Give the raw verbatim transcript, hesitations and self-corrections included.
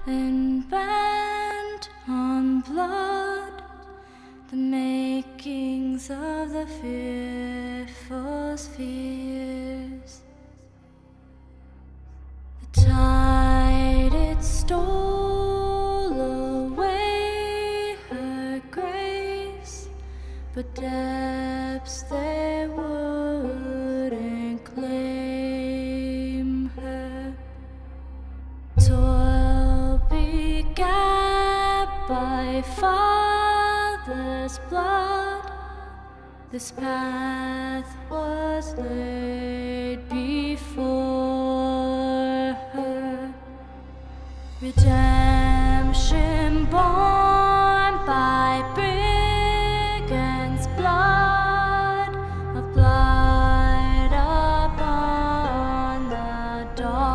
and bent on blood, the makings of the fearful spheres. The tide, it stole away her grace, but depths they wouldn't claim her. Toil begat by father's blood, this path was laid before her. Redemption born by brigand's blood, of blood upon the dawn.